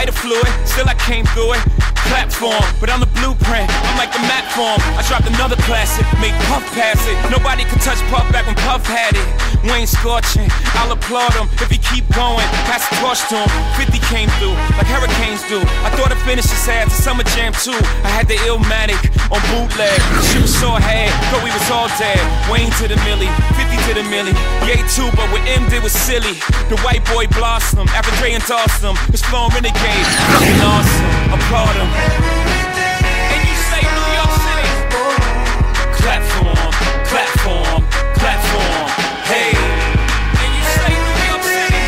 lighter fluid, still I came through it. Platform, but I'm the blueprint, I'm like the map form. I dropped another classic, made Puff pass it. Nobody could touch Puff back when Puff had it. Wayne scorching, I'll applaud him if he keep going. Pass the torch to him, 50 came through, like hurricanes do. I thought I finished this ad to Summer Jam 2. I had the Illmatic on bootleg. Shit was so ahead, thought we was all dead. Wayne to the milli, 50 to the milli. Yay too, but what M did was silly. The white boy blossom, after Dre endorsed him. It's flowing renegade, fucking awesome. Applaud him. And you say New York City. Platform, platform, platform. Hey. And you say New York City.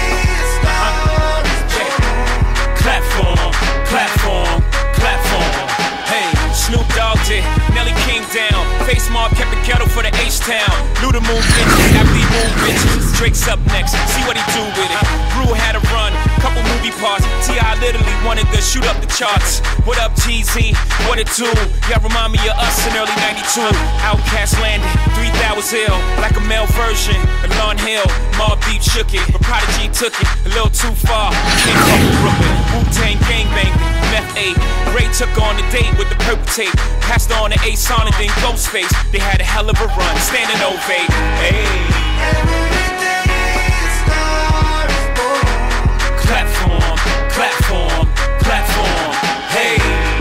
Platform, platform, platform. Hey, Snoop Dogg did, Nelly came down. Face Mob kept the ghetto for the H-Town. Luda move bitches, after he moved bitches. Drake's up next, see what he do with it. Brew had a run, couple movie parts. T.I. literally wanted to shoot up the charts. What up, GZ? What it do? Y'all remind me of us in early 92. Outkast landed, 3,000 ill, like a male version of Lauryn Hill. Mobb Deep shook it, but Prodigy took it a little too far. Can't fuck with Brooklyn. Wu-Tang gangbanged it, Meth 8. Ray took on the date with the purple tape. Passed on to A-Son and then Ghostface. They had a hell of a run, standing ovate. Hey. Platform, platform, platform. Hey.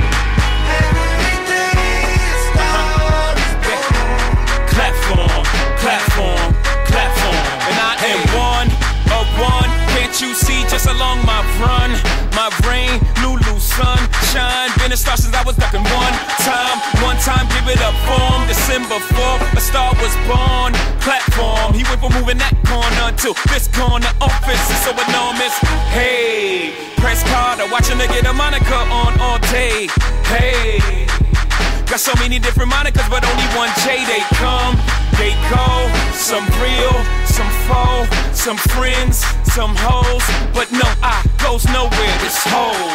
Platform, platform, platform. And I am one of one. Can't you see just along my run? My brain, Lulu, sunshine. Been a star since I was ducking one time, give it up for him. December 4th, a star was born. Platform, he went from moving that corner to this corner. Office is so enormous. Hey, press Carter, watching her get a moniker on all day. Hey, got so many different monikers, but only one J. They come, they go, some real, some faux, some friends, some hoes, but no, I goes nowhere, this whole.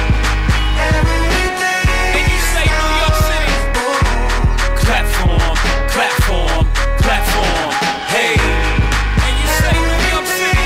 And you say New York City. Platform, platform, platform. Hey. And you say New York City.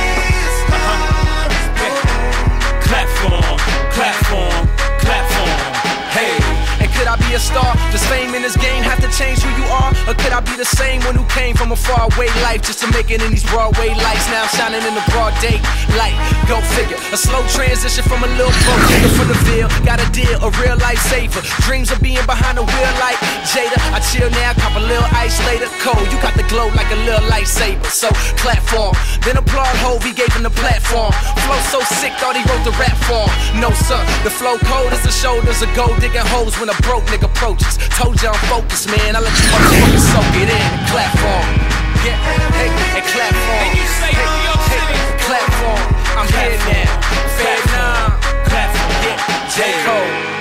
Platform, platform, platform. Hey. And could I be a star? Does fame in this game have to change who you are? Or could I be the same one who came from a faraway life just to make it in these Broadway lights? Now I'm shining in the broad day light. Go figure. A slow transition from a little broke nigga from the Ville. Got a deal, a real life saver. Dreams of being behind the wheel like Jada. I chill now, cop a little ice later. Cold, you got the glow like a little lightsaber. So platform, then applaud Hov, he gave him the platform. Flow so sick, thought he wrote the rap form. No sir, the flow cold as the shoulders of gold digging hoes when a broke nigga approaches. Told you I'm focused, man. I let you motherfuckers soak it in. Clap for him. Yeah, hey, and clap for him. And you say New York City. Clap for him. I'm here now. Vietnam. Clap for him. Yeah, J. Cole.